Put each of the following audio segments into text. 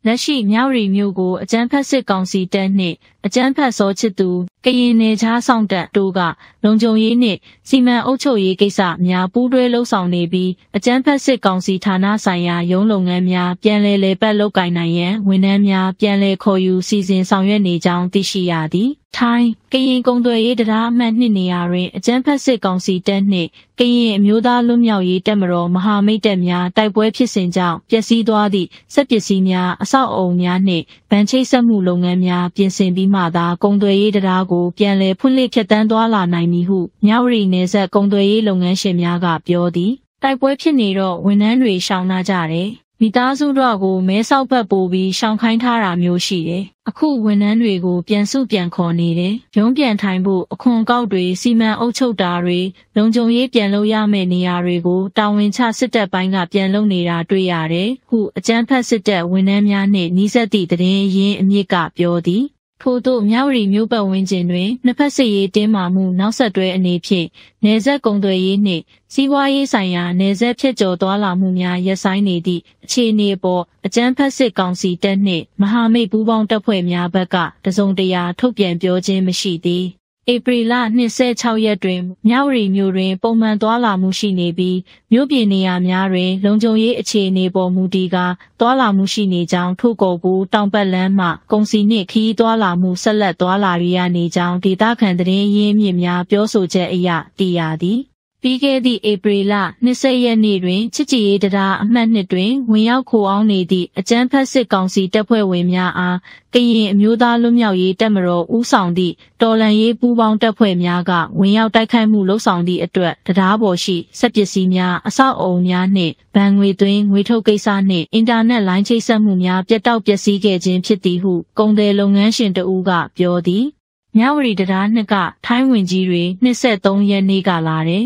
လက်ရှိမြောက်ရီမြို့ကိုအကြမ်းဖက်စစ်ကောင်စီတပ်နှင့်အကြမ်းဖက်စောချစ်သူကရင်နယ်ခြားဆောင်တပ်တို့ကလုံခြုံရေးနှင့်စီမံအုပ်ချုပ်ရေးကိစ္စများပူးတွဲလှုပ်ဆောင်နေပြီးအကြမ်းဖက်စစ်ကောင်စီဌာနဆိုင်ရာရုံးလုပ်ငန်းများပြန်လည်ပတ်လုပ်ကိုင်နိုင်ရန်ဝန်ထမ်းများပြန်လည်ခေါ်ယူစီစဉ်ဆောင်ရွက်နေကြောင်းသိရှိရသည်ထိုင်းကရင်ကုန်သွယ်ရေးတရားအမှတ်2နေရာတွင်အကြမ်းဖက်စစ်ကောင်စီတပ်နှင့်ကရင်အမျိုးသားလွတ်မြောက်ရေးတပ်မတော်မဟာမိတ်တပ်များတိုက်ပွဲဖြစ်စဉ်ကြောင့်ပျက်စီးသွားသည့်စက်ပစ္စည်းများအဆောက်အအုံများနှင့်ဗန်ချိတ်ဆက်မှုလုပ်ငန်းများပြင်ဆင်ပြီးမှသာကုန်သွယ်ရေးတရားကိုပြန်လည်ဖွင့်လှစ်ဖြတ်သန်းသွားလာနိုင်မည်ဟုမြဝတီနယ်စပ်ကုန်သွယ်ရေးလုပ်ငန်းရှင်များကပြောသည်တိုက်ပွဲဖြစ်နေတော့ဝန်ထမ်းတွေရှောင်နာကြတယ်မိသားစုတို့ကိုမဲဆောက်ဘက်ပို့ပြီးရှောင်ခိုင်းထားတာမျိုးရှိတယ်။အခုဝန်ထမ်းတွေကိုပြန်စုပြန်ခေါ်နေတယ်။ရုံးပြန်ထိုင်ဖို့အခွန်အကောက်တွေစီမံအုပ်ချုပ်တာတွေလုံခြုံရေးပြန်လုပ်ရမယ့်နေရာတွေကိုတာဝန်ချစစ်တပ်ပိုင်းကပြန်လုပ်နေတာတွေ့ရတယ်။ခုအကြမ်းဖက်စစ်တပ်ဝန်ထမ်းများနှင့်နှီးစပ်သည့်သတင်းရင်းအမြစ်ကပြောသည်ထို့သို့မြဝတီမြို့ပတ်ဝန်းကျင်တွင်နှစ်ဖက်စစ်ရေးတင်းမာမှုနောက်ဆက်တွဲအနေဖြင့်နယ်စပ်ကုန်သွယ်ရေးနှင့်စီးပွားရေးဆိုင်ရာနယ်စပ်ဖြတ်ကျော်သွားလာမှုများရပ်ဆိုင်းနေသည့်အခြေအနေပေါ်အကြမ်းဖက်စစ်ကောင်စီတပ်နှင့်မဟာမိတ်ပူးပေါင်းတပ်ဖွဲ့များဘက်ကတစုံတရာထုတ်ပြန်ပြောခြင်းမရှိသည်ဧပြီလ26ရက်တွင်မြဝတီမြို့တွင်ပုံမှန်သွားလာမှုရှိနေပြီးမြို့ပြင်နေရာများတွင်လုံခြုံရေးအခြေအနေပေါ်မူတည်ကာသွားလာမှုရှိနေကြောင်းထို့ကောကိုတောင်ပတ်လမ်းမှကုန်စည်နှင့်ခရီးသွားလာမှုဆက်လက်သွားလာရနေကြောင်းဒေသခံသတင်းရင်းမြစ်များပြောဆိုချက်အရသိရသည်ပြီးခဲ့သည့်ဧပြီလ20ရက်နေ့တွင်ချစ်ကြည်ရေးတရားအမှတ်2တွင်ဝင်ရောက်ခိုအောင်းနေသည့်အကြမ်းဖက်စစ်ကောင်စီတပ်ဖွဲ့ဝင်များအားကရင်အမျိုးသားလွတ်မြောက်ရေးတပ်မတော်ဦးဆောင်သည့်တော်လှန်ရေးပူးပေါင်းတပ်ဖွဲ့များကဝင်ရောက်တိုက်ခိုက်မှုလှုံ့ဆော်သည့်အတွက်တရားပေါ်ရှိစက်ပစ္စည်းများအဆောက်အအုံများနှင့်ဗန်ငွေသွင်းငွေထုတ်ကိစ္စနှင့်အင်တာနက်လိုင်းချိတ်ဆက်မှုများပြတ်တောက်ပျက်စီးခဲ့ခြင်းဖြစ်သည်ဟုကုန်သည်လုပ်ငန်းရှင်တဦးကပြောသည်မြဝတီတရားနှစ်ကထိုင်းဝင်ကြီးတွေ23ရက်နေ့ကလာတယ်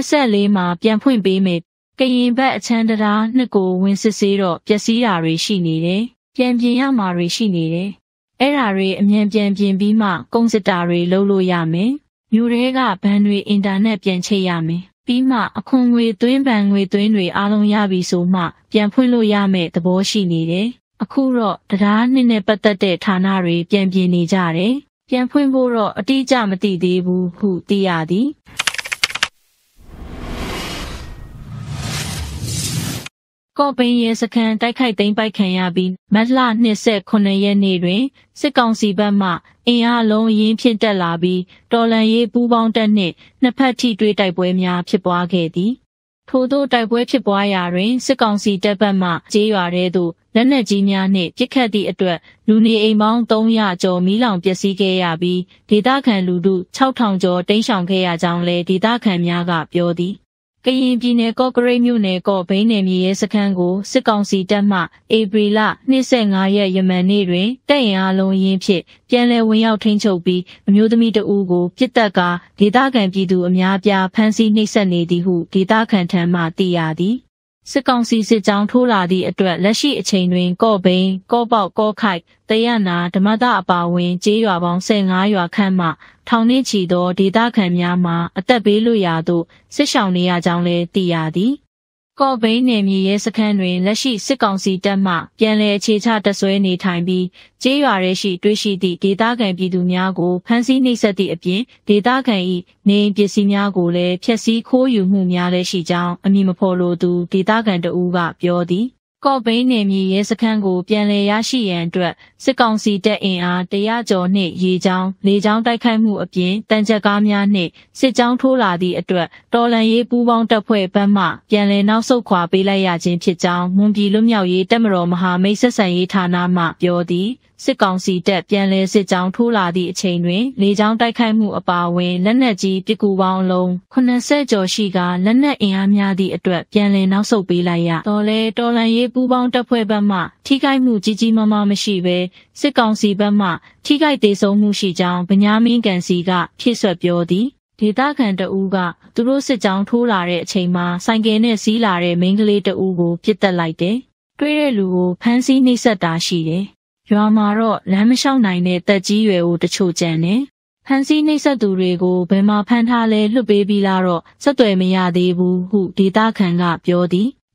24မှာပြန်ဖွင့်ပေးမယ်ကရင်ဘက်အချမ်းတရားနှစ်ကိုဝင်စစ်ဆေးတော့ပျက်စီးတာတွေရှိနေတယ်ပြန်ပြင်ရမှာတွေရှိနေတယ်အဲ့ဓာတွေအမြန်ပြန်ပြင်ပြီးမှကုန်စတာတွေလုပ်လို့ရမယ်မြို့တွေကဘဏ်တွေအင်တာနက်ပြန်ချိတ်ရမယ်ပြီးမှအခွန်ငွေသွင်းဘဏ်ငွေသွင်းတွေအားလုံးရပြီဆိုမှပြန်ဖွင့်လို့ရမယ်သဘောရှိနေတယ်အခုတော့တရားနှစ်နဲ့ပတ်သက်တဲ့ဌာနတွေပြန်ပြင်နေကြတယ်ပြန်ဖွင့်ဖို့တော့အတိအကျမသိသေးဘူးဟုသိရသည်ကော့ဘိန်းရဲစခန်းတိုက်ခိုက်သိမ်းပိုက်ခံရပြီးမတ်လ29ရက်နေ့တွင်စစ်ကောင်စီဘက်မှအင်အားလုံးရင်းဖြစ်တက်လာပြီးတော်လှန်ရေးပူးပေါင်းတပ်နှင့်နှစ်ဖက်ထိတွေ့တိုက်ပွဲများဖြစ်ပွားခဲ့သည်ထို့သောတိုက်ပွဲဖြစ်ပွားရာတွင်စစ်ကောင်စီတပ်ဘက်မှကျေးရွာထဲသို့လက်နက်ကြီးများနှင့်ပစ်ခတ်သည့်အတွက်လူနေအိမ်ပေါင်း300ကျော်မီးလောင်ပျက်စီးခဲ့ရပြီးဒေသခံလူထု6000ကျော်တိမ်းရှောင်ခဲ့ရကြောင်းလည်းဒေသခံများကပြောသည်ကရင်ပြည်နယ်ကော့ကရိတ်မြို့နယ်ကော့ဘိန်းနယ်မြေရဲစခန်းကိုစစ်ကောင်စီတပ်မှဧပြီလ25ရက်ယမန်နေ့တွင်တပ်အင်အားလုံးရင်းဖြင့်ပြန်လည်ဝင်ရောက်ထိန်းချုပ်ပြီးအမျိုးသမီးတဦးကိုပြစ်တက်ကာဒေသခံပြည်သူအများပြားဖမ်းဆီးနှိပ်စက်နေသည်ဟုဒေသခံထံမှသိရသည်စစ်ကောင်စီစစ်ကြောင်းထိုးလာသည့်အတွက်လက်ရှိအချိန်တွင်ကော့ဘိန်းကော့ပေါက်ကော့ခိုက်တရနာဓမ္မတအပါဝင်ကျေးရွာပေါင်း15ရွာခန့်မှထောင်နှင့်ချီသောဒေသခံများမှာအသက်ဘေးလွတ်ရာသို့စစ်ရှောင်နေရကြောင်းလည်းသိရသည်ကော့ဘိန်းနယ်မြေရဲစခန်းတွင်လက်ရှိစစ်ကောင်စီတပ်မှပြန်လည်အခြေချတပ်ဆွဲနေထိုင်ပြီးကျေးရွာရဲရှိတွေ့ရှိသည့်ဒေသခံပြည်သူများကိုဖမ်းဆီးနှိပ်စက်သည့်အပြင်ဒေသခံ၏နေအိမ်ပစ္စည်းများကိုလည်းဖျက်ဆီးခိုးယူမှုများလည်းရှိကြောင်းအမည်မဖော်လိုသူဒေသခံတဦးကပြောသည်ကော့ဘိန်းနယ်မြေရဲစခန်းကိုပြန်လည်ရရှိရန်အတွက်စစ်ကောင်စီတပ်အင်အား100ကျော်နှင့်ရေကြောင်းလေကြောင်းတိုက်ခိုက်မှုအပြင်တန်ချက်ကားများနှင့်စစ်ကြောင်းထိုးလာသည့်အတွက်တော်လှန်ရေးပူးပေါင်းတပ်ဖွဲ့ဘက်မှပြန်လည်နောက်ဆုတ်ခွာပေးလိုက်ရခြင်းဖြစ်ကြောင်းမွန်ပြည်လွတ်မြောက်ရေးတပ်မတော်မဟာမိတ်ဆက်ဆံရေးဌာနမှပြောသည်စစ်ကောင်စီတပ်ပြန်လည်စစ်ကြောင်းထိုးလာသည့်အချိန်တွင်လေကြောင်းတိုက်ခိုက်မှုအပါအဝင်လက်နက်ကြီးပစ်ကူပေါင်းအလုံး80ကျော်ရှိကလက်နက်အင်အားများသည့်အတွက်ပြန်လည်နောက်ဆုတ်ပေးလိုက်ရတော်လဲတော်လှန်ရေးပူးပေါင်းတပ်ဖွဲ့ဘက်မှထိခိုက်မှုကြီးကြီးမားမားမရှိဘဲစစ်ကောင်စီဘက်မှထိခိုက်ဒေဆုံးမှုရှိကြောင်းဗညာမင်းကန်စီကဖြည့်ဆွတ်ပြောသည်ဒေသခံတဦးကသူတို့စစ်ကြောင်းထိုးလာတဲ့အချိန်မှာဆိုင်ကယ်နဲ့စီးလာတဲ့မိန်းကလေးတဦးကိုပြစ်တက်လိုက်တယ်။တွေးတဲ့လူကိုဖမ်းဆီးနှိပ်စက်တာရှိတယ်။ရွာမှာတော့လမ်းမလျှောက်နိုင်တဲ့တက်ကြီးရွယ်ကိုတချို့ကြံတယ်။ဖမ်းဆီးနှိပ်စက်သူတွေကိုဘယ်မှာဖမ်းထားလဲလွှတ်ပေးပြီးလားတော့ဆက်သွယ်မရသေးဘူးဟုဒေသခံကပြောသည်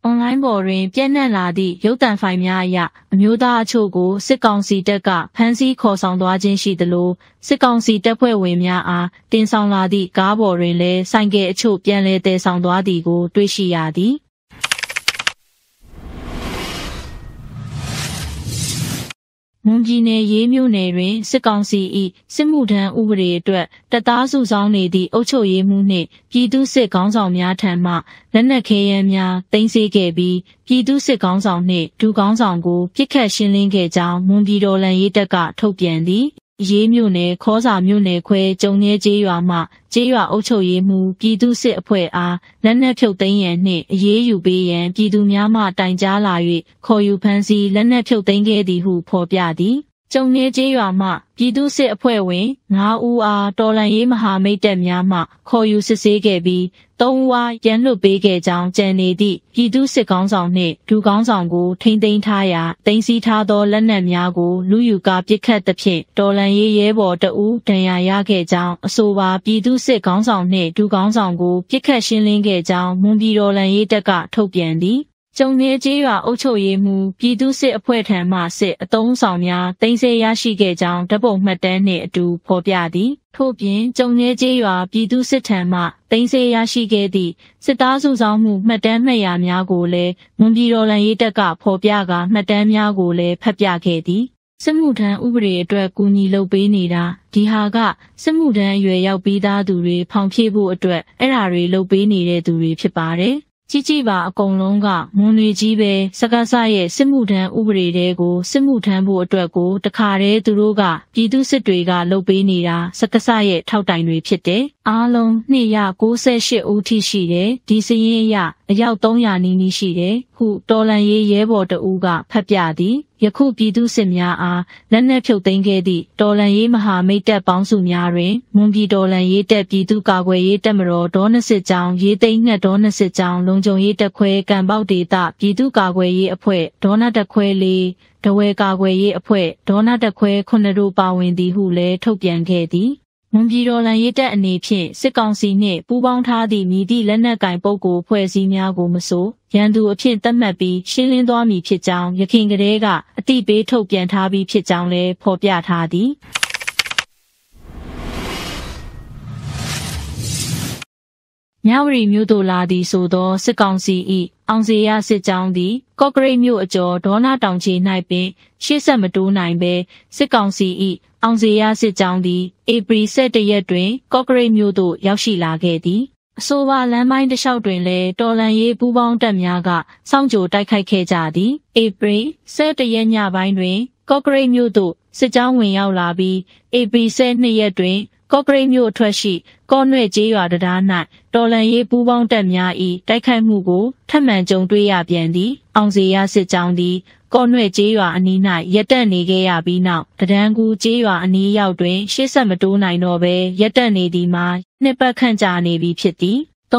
online ပေါ်တွင်ပြန့်နှံ့လာသည့်ရုပ်သံဖိုင်များအရအမျိုးသားအချို့ကိုစစ်ကောင်စီတပ်ကဖမ်းဆီးခေါ်ဆောင်သွားခြင်းရှိသလိုစစ်ကောင်စီတပ်ဖွဲ့ဝင်များအားတင်ဆောင်လာသည့်ကားပေါ်တွင်လည်းဆိုင်ကယ်အချို့ပြန်လည်တည်ဆောင်သွားသည်ကိုတွေ့ရှိရသည် မွန်ပြည်နယ်ရေးမြို့နယ်တွင်စစ်ကောင်စီ၏စစ်မှုထမ်းဥပဒေအတွက်တပ်သားစုဆောင်းနေသည့်အုပ်ချုပ်ရေးမှူးနှင့်ပြည်သူ့စစ်ခေါင်းဆောင်များထံမှလက်နက်ခဲယမ်းများတင်စီခဲ့ပြီးပြည်သူ့စစ်ခေါင်းဆောင်နှင့်ဒုခေါင်းဆောင်ကိုပြစ်ခတ်ရှင်းလင်းခဲ့ကြောင်းမွန်ပြည်တော်လှန်ရေးတပ်ကထုတ်ပြန်သည်ရေးမြို့နယ်ခေါစာမြို့နယ်ခွဲကျုံငဲကျေးရွာမှကျေးရွာအုပ်ချုပ်ရေးမှူးပြည်သူ့စစ်အဖွဲ့အားလက်နက်ဖြုတ်သိမ်းရန်နှင့်အရေးယူပေးရန်ပြည်သူများမှတိုင်ကြားလာ၍ခေါ်ယူဖမ်းဆီးလက်နက်ဖြုတ်သိမ်းခဲ့သည်ဟုဖော်ပြသည်ကျုံငဲကျေးရွာမှပြည်သူ့စစ်အဖွဲ့ဝင်9ဦးအားတော်လှန်ရေးမဟာမိတ်တပ်များမှခေါ်ယူစစ်ဆေးခဲ့ပြီး3ဦးအားပြန်လွှတ်ပေးခဲ့ကြောင်းကြံနေသည့်ပြည်သူ့စစ်ခေါင်းဆောင်နှင့်ဒုခေါင်းဆောင်ကိုထိန်းသိမ်းထားရာတင်စီထားသောလက်နက်များကိုလူယူကာပစ်ခတ်သဖြင့်တော်လှန်ရေးရဲဘော်တဦးဒဏ်ရာရခဲ့ကြောင်းအဆိုပါပြည်သူ့စစ်ခေါင်းဆောင်နှင့်ဒုခေါင်းဆောင်ကိုပစ်ခတ်ရှင်းလင်းခဲ့ကြောင်းမွန်ပြည်တော်လှန်ရေးတပ်ကထုတ်ပြန်သည်ကျုံငဲကျေးရွာအုပ်ချုပ်ရေးမှူးပြည်သူ့စစ်အဖွဲ့ထံမှစစ်အုံဆောင်များတင်ဆက်ရရှိခဲ့ကြောင်းဓာတ်ပုံမှတ်တမ်းနှင့်အတူဖော်ပြသည်ထို့ပြင်ကျုံငဲကျေးရွာပြည်သူ့စစ်ထံမှတင်ဆက်ရရှိခဲ့သည့်စစ်သားစုဆောင်းမှုမှတ်တမ်းမှတ်ရာများကိုလည်းမွန်ပြည်တော်လှန်ရေးတပ်ကဖော်ပြကာမှတ်တမ်းများကိုလည်းဖတ်ပြခဲ့သည်စစ်မှုထမ်းဥပဒေအတွက်ကူညီလုပ်ပေးနေတာဒီဟာကစစ်မှုထမ်းအရွယ်ရောက်ပြီးသားသူတွေဖောင်ဖြည့်ဖို့အတွက်အဲ့ဓာတွေလုပ်ပေးနေတဲ့သူတွေဖြစ်ပါတယ်ကြီးကြီးပါအကုန်လုံးကမွန်တွေကြီးပဲစကားစရဲ့စစ်မှုထမ်းဥပဒေတွေကိုစစ်မှုထမ်းဖို့အတွက်ကိုတခါတည်းသူတို့ကပြည်သူစစ်တွေကလုပ်ပေးနေတာစကားစရဲ့ထောက်တိုင်တွေဖြစ်တယ်အားလုံး298ဦးထိရှိတယ်ဒီစရင်အရအယောက်300နီးနီးရှိတယ်ဟုတော်လန်ရေးရဲဘော်တဦးကဖတ်ပြသည်ယခုပြည်သူစစ်များအားလက်နက်ဖြုတ်သိမ်းခဲ့သည့်တော်လန်ရေးမဟာမိတ်တပ်ပေါင်းစုများတွင်မွန်ပြည်တော်လန်ရေးတပ်ပြည်သူ့ကာကွယ်ရေးတပ်မတော်ဒေါနစစ်ကြောင်းရေးသိမ်းငှက်ဒေါနစစ်ကြောင်းလုံခြုံရေးတပ်ခွဲကံပေါက်ဒေသပြည်သူ့ကာကွယ်ရေးအဖွဲ့ဒေါနတပ်ခွဲ4တဝဲကာကွယ်ရေးအဖွဲ့ဒေါနတပ်ခွဲ9တို့ပါဝင်သည်ဟုလည်းထုတ်ပြန်ခဲ့သည်မွန်ပြည်တော်လှန်ရေးတပ်အနေဖြင့်စစ်ကောင်စီနှင့်ပူးပေါင်းထားသည့်မြည်သည့်လက်နက်ကင်ပုဂ္ဂိုလ်ဖွဲ့စည်းများကိုမဆိုရန်သူအဖြစ်သတ်မှတ်ပြီးရှင်းလင်းသွားမည်ဖြစ်ကြောင်းယခင်ကတည်းကအတိပေးထုတ်ပြန်ထားပြီးဖြစ်ကြောင်းလည်းဖော်ပြထားသည်မြဝတီမြို့သို့လာသည်ဆိုသောစစ်ကောင်စီ၏အောင်စေရစစ်ကြောင်းသည်ကော့ကရိတ်မြို့အကျော်ဒေါနာတောင်ခြေ၌ပင်ရှေ့ဆက်မတိုးနိုင်ဘဲစစ်ကောင်စီ၏အောင်စေရစစ်ကြောင်းသည်ဧပြီ17ရက်တွင်ကော့ကရိတ်မြို့သို့ရောက်ရှိလာခဲ့သည်အဆိုပါလမ်းပိုင်းတစ်လျှောက်တွင်လည်းတော်လန်ရေးပူးပေါင်းတပ်များကစောင့်ကြိုတိုက်ခိုက်ခဲ့ကြသည်ဧပြီ17ရက်ညပိုင်းတွင်ကော့ကရိတ်မြို့သို့စစ်ကြောင်းဝင်ရောက်လာပြီးဧပြီ12ရက်တွင်ကော့ကရိတ်မြို့အထွက်ရှိကော့နွဲ့ကျေးရွာတရား၌တော်လန်ရေးပူးပေါင်းတပ်များ၏တိုက်ခိုက်မှုကိုထပ်မံကြုံတွေ့ရပြန်သည်အောင်စေရစစ်ကြောင်းသည်ကော့နွဲ့ကျေးရွာအနီး၌ရပ်တန့်နေခဲ့ရပြီးနောက်တဒန်းကူကျေးရွာအနီးရောက်တွင်ရှေ့ဆက်မတိုးနိုင်တော့ဘဲရပ်တန့်နေသည်မှာနှစ်ပတ်ခန့်ကြာနေပြီဖြစ်သည်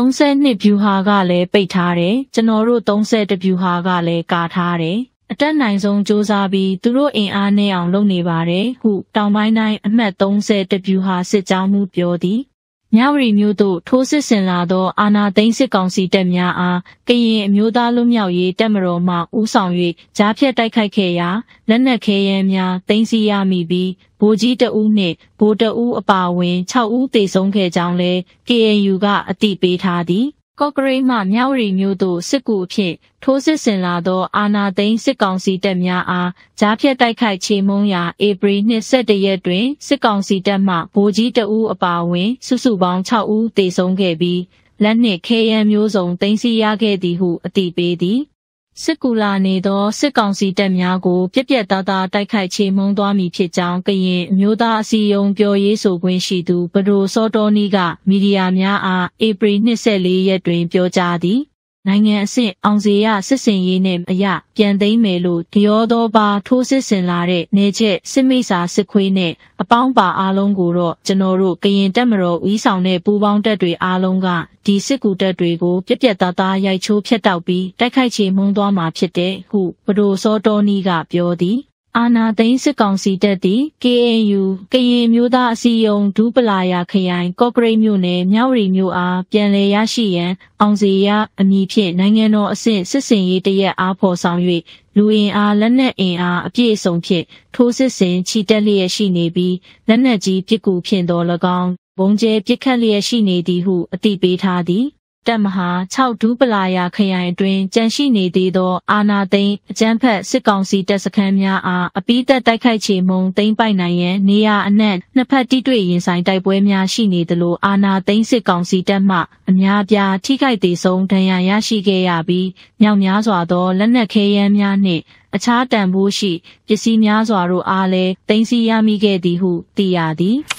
32ဗျူဟာကလည်းပိတ်ထားတယ်ကျွန်တော်တို့32ဗျူဟာကလည်းကာထားတယ်အတက်နိုင်ဆုံးစ조사ပြီးသူတို့အင်အားနဲ့အောင်လုပ်နေပါတယ်ဟုတောင်ပိုင်းတိုင်းအမှတ်30တဗျူဟာစစ်ကြောင်းမှုပြောသည်မြဝတီမြို့သို့ထိုးစစ်ဆင်လာသောအာဏာသိမ်းစစ်ကောင်စီတပ်များအားကရင်အမျိုးသားလွတ်မြောက်ရေးတပ်မတော်မှဦးဆောင်၍ကြားဖြတ်တိုက်ခိုက်ခဲ့ရာလက်နက်ခဲယမ်းများသိမ်းဆည်းရမိပြီးဗိုလ်ကြီးတဦးနှင့်ဗိုလ်တဦးအပါအဝင်6ဦးသေဆုံးခဲ့ကြောင်းလည်း KNU ကအသိပေးထားသည်ကော့ကရိတ်မှမြဝတီမြို့သို့စစ်ကူအဖြစ်ထိုးစစ်ဆင်လာသောအာဏာသိမ်းစစ်ကောင်စီတပ်များအားကြားဖြတ်တိုက်ခိုက်ချေမှုန်းရာဧပြီ21ရက်တွင်စစ်ကောင်စီတပ်မှဗိုလ်ကြီးတဦးအပါအဝင်စုစုပေါင်း6ဦးသေဆုံးခဲ့ပြီးလက်နက်ခဲယမ်းမျိုးစုံသိမ်းဆည်းရခဲ့သည်ဟုအသိပေးသည်စစ်ကူလာနေသောစစ်ကောင်စီတပ်များကိုပြက်ပြက်သားသားတိုက်ခိုက်ချေမှုန်းသွားမည်ဖြစ်ကြောင်းကရင်အမျိုးသားအစည်းအရုံးပြောရေးဆိုခွင့်ရှိသူဘဒိုစောတော်နီကမီဒီယာများအားဧပြီ24ရက်တွင်ပြောကြားသည်နိုင်ငံအဆင့်အောင်စေရစစ်စင်ရေးနှင့်အရပြန်သိမ်းမယ်လို့ဒီရောသောပါထိုးစစ်ဆင်လာတဲ့နေချက်စစ်မိတ်စာစစ်ခွေးနဲ့အပေါင်းပါအားလုံးကိုတော့ကျွန်တော်တို့ကရင်တပ်မတော်ဦးဆောင်တဲ့ပူးပေါင်းတပ်တွေအားလုံးကဒီစစ်ကူတပ်တွေကိုပြက်ပြက်သားသားရိုက်ချိုးဖျက်တောက်ပြီးတိုက်ခိုက်ချေမှုန်းသွားမှာဖြစ်တဲ့ဟုဘဒိုစောတော်နီကပြောသည်အာနာသိန်းစစ်ကောင်စီတပ်သည် KNU ကရင်မျိုးသားအစည်းအရုံးဒူးပလာယာခရိုင်ကော့ကရိတ်မြို့နယ်မြဝတီမြို့အားပြန်လည်ရရှိရန်အောင်စေရအမည်ဖြင့်နိုင်ငံတော်အဆင့်စစ်စင်ရေးတရက်အားဖော်ဆောင်၍လူအင်အားလက်နက်အင်အားအပြည့်အစုံဖြင့်ထိုးစစ်ဆင်ချီတက်လျက်ရှိနေပြီးလက်နက်ကြီးပစ်ကူဖြင့်တော်၎င်းဘုံကျဲပစ်ခတ်လျက်ရှိနေသည်ဟုအသိပေးထားသည်တပ်မဟာ6ဒူးပလာယာခရိုင်အတွင်းကြန့်ရှိနေသေးသောအာနာသိန်းအကြမ်းဖက်စစ်ကောင်စီတပ်စခန်းများအားအပိသက်တိုက်ခိုက်ချေမှုန်းသိမ်းပိုက်နိုင်ရန်နေရာအနှံ့နှစ်ဖက်တိတွေ့ရင်ဆိုင်တိုက်ပွဲများရှိနေသလိုအာနာသိန်းစစ်ကောင်စီတပ်မှအများအပြားထိခိုက်ဒေဆုံးဒဏ်ရာရရှိခဲ့ရပြီးမြောက်များစွာသောလက်နက်ခဲယမ်းများနှင့်အခြားတန်ဖိုးရှိပစ္စည်းများစွာတို့အားလည်းသိမ်းဆည်းရမိခဲ့သည်ဟုသိရသည်